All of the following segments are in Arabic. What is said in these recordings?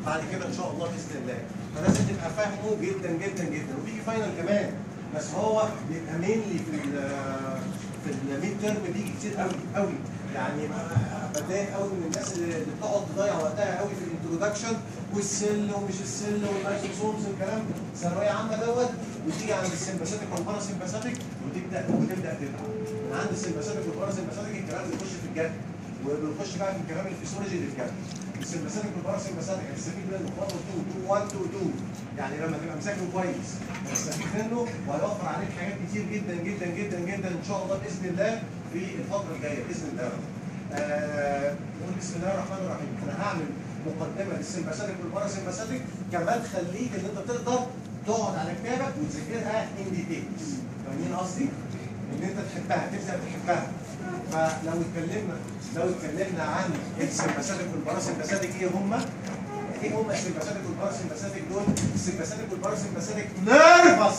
بعد كده ان شاء الله باذن الله. فلازم تبقى فاهمه جدا جدا جدا، وبيجي فاينل كمان، بس هو بيبقى مينلي في الميد ترم بيجي كتير قوي قوي. يعني بتضايق قوي من الناس اللي بتقعد تضيع وقتها قوي في الانترودكشن والسل ومش السل واللايسوسومز والكلام ثانويه عامه دوت، وتيجي عند السمباثيك والباراسمباثيك وتبدا تلعب من عند السمباثيك والباراسمباثيك الكلام بيخش في الجد، وبنخش بقى في الكلام الفسيولوجي اللي في الجد. السمباثيك والباراسمباثيك هتستفيد منه خطوه 2 1 2 2 يعني لما تبقى مذاكره كويس هتستفيد منه وهيوفر عليك حاجات كتير جدا جدا جدا جدا ان شاء الله باذن الله في الفتره الجايه باذن الله. نقول بسم الله الرحمن الرحيم. انا هعمل مقدمه للسمباثيك والباراسمباثيك كمدخل ليك ان انت تقدر تقعد على كتابك وتذاكرها ان ديتيلز. فاهمين قصدي؟ ان انت تحبها تبدا تحبها. فلو اتكلمنا عن السمباثيك والباراسمباثيك ايه هم السمباثيك والباراسمباثيك دول؟ السمباثيك والباراسمباثيك نيرفس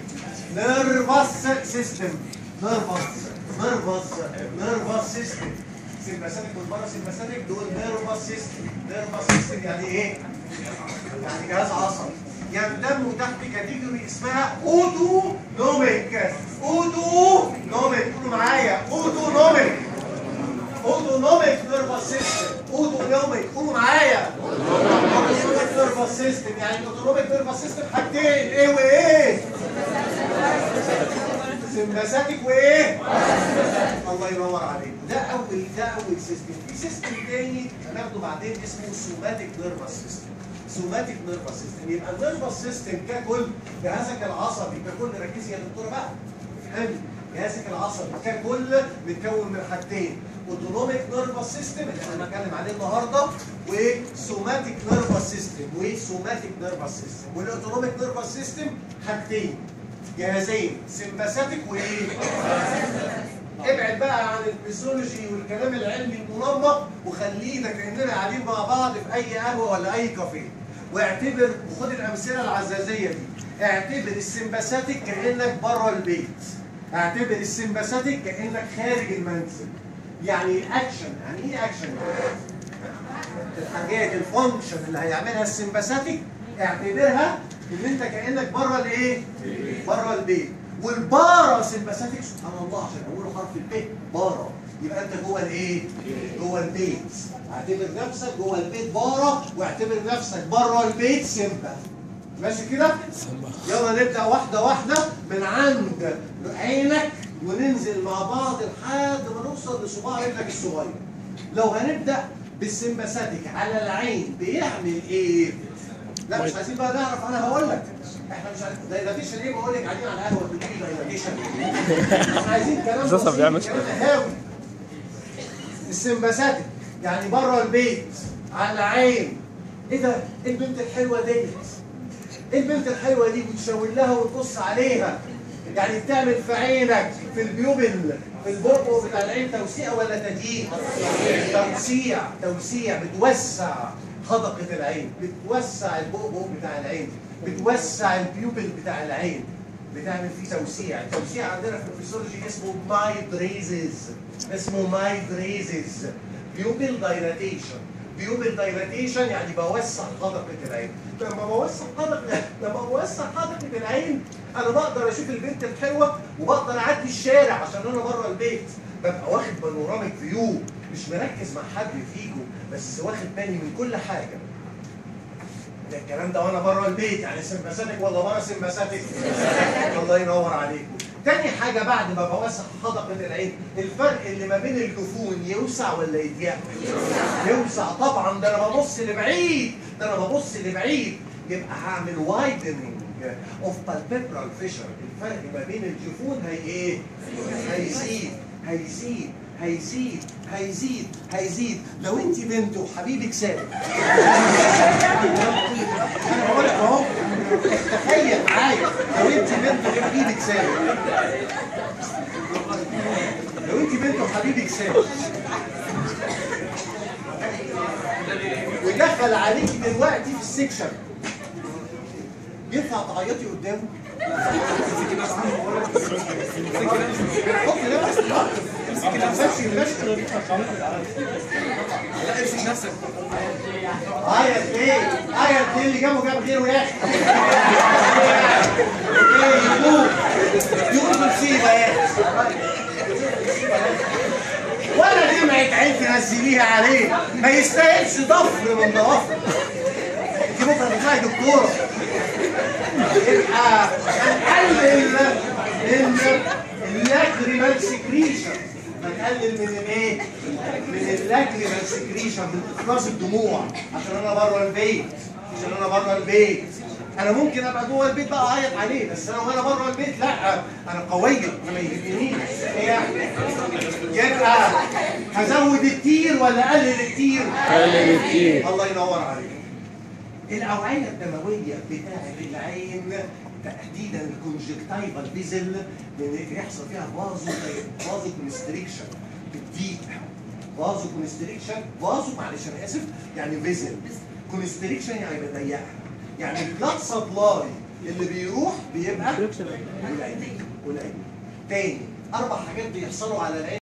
سيستم السمباثيك والباراسمباثيك دول نيرفس سيستم يعني ايه؟ يعني جهاز عصبي ينضم تحت كاتيجوري اسمها اوتونوميك. قولوا معايا اوتونوميك نيرفس سيستم. قولوا معايا اوتونوميك نيرفس سيستم. يعني الاوتونوميك نيرفس سيستم حاجتين ايه وايه؟ سمباثيك وايه؟ الله ينور عليك. ده اول سيستم. في سيستم تاني هناخده بعدين اسمه سوماتيك نيرفس سيستم. يبقى النيرفس سيستم ككل جهازك العصبي ككل، ركزي يا دكتوره بقى افهمي، جهازك العصبي ككل متكون من حاجتين، اوتونوميك نيرفس سيستم اللي احنا بنتكلم عليه النهارده، وسوماتيك نيرفس سيستم. والاوتونوميك نيرفس سيستم حاجتين، جهازين، سمباثيك وايه؟ ابعد بقى عن الفسيولوجي والكلام العلمي المنمق وخلينا كاننا قاعدين مع بعض في اي قهوه ولا اي كافيه، واعتبر وخد الامثله العزازيه دي. اعتبر السمباثيك كانك بره البيت، اعتبر السمباثيك كانك خارج المنزل. يعني اكشن، يعني ايه اكشن؟ الحاجات الفانكشن اللي هيعملها السمباثيك اعتبرها ان انت كانك بره الايه؟ بره البيت. والبارا سمباثيك سبحان الله عشان اقوله حرف الب بارا، يبقى انت جوه الايه؟ جوه البيت. اعتبر نفسك جوه البيت بارا، واعتبر نفسك بره البيت سمبا. ماشي كده؟ يلا نبدا واحده واحده من عند عينك وننزل مع بعض لحد ما نوصل لصباع رجلك الصغير. لو هنبدا بالسمباثيك على العين بيعمل ايه؟ لا مش عايزين بقى نعرف، انا هقول لك. احنا مش عايزين دايلاتيشن ايه؟ بقول لك قاعدين على القهوه بتقولي دايلاتيشن. احنا عايزين كلام بسيط، كلام هاوي. السمباثيك يعني بره البيت على العين. ايه ده؟ ايه البنت الحلوه ديت؟ ايه البنت الحلوه دي؟ وتشاور لها وتبص عليها. يعني بتعمل في عينك في البيوبل في البؤبؤ بتاع العين توسيع ولا تضييق؟ توسيع بتوسع حدقة العين، بتوسع البؤبؤ بتاع العين، بتوسع البيوبل بتاع العين، بتعمل فيه توسيع. التوسيع عندنا في الفسيولوجي اسمه مايدريزز. بيوبل دايلاتيشن يعني بوسع حدقة العين. لما بوسع حدقة العين انا بقدر اشوف البنت الحلوه وبقدر اعدي الشارع عشان انا بره البيت، ببقى واخد بانوراميك فيو، مش مركز مع حد فيكم بس واخد بالي من كل حاجه. ده الكلام ده وانا بره البيت، يعني سمباثيك ولا بره سمباثيك؟ الله ينور عليكم. تاني حاجه بعد ما بوسع حدقه العين، الفرق اللي ما بين الجفون يوسع ولا يضيق؟ يوسع طبعا. ده انا ببص لبعيد، يبقى هعمل وايدنينج اوف بالبيبرال فيشر. الفرق ما بين الجفون هي ايه؟ هيزيد. لو انت بنت وحبيبك سابق، انا بقول لك اهو، تخيل معايا لو انت بنت وحبيبك سابق ودخل عليكي دلوقتي في السكشن، ينفع تعيطي قدامه؟ حط نفسك امسك نفسك لا امسك نفسك. عيط ليه؟ عيط ليه؟ اللي جابه جاب غيره يا اخي. يقول مصيبه يا اخي. ولا دمعة عين تنزليها عليه، ما يستاهلش ضفر من ضوافر. انت بكره تطلعي دكتوره. يبقى هنقلل اللاكريمال سكريشن، هنقلل من الايه؟ من اللاكريمال سكريشن، من افراز الدموع، عشان انا بره البيت، عشان انا بره البيت. انا ممكن ابقى جوه البيت بقى اعيط عليه، بس انا وانا بره البيت لا، انا قويه، انا ما يهمنيش. يبقى هزود التير ولا اقلل التير؟ قلل التير. الله ينور عليك. الاوعيه الدمويه بتاعت العين تحديدا الكونجكتيفال فيزل بيحصل فيها فازو كونستريكشن، بتضيق. فازو كونستريكشن، فازو معلش انا اسف، يعني فيزل. كونستريكشن يعني بضيقها، يعني البلاد سبلاي اللي بيروح بيبقى قليل. تاني 4 حاجات بيحصلوا على العين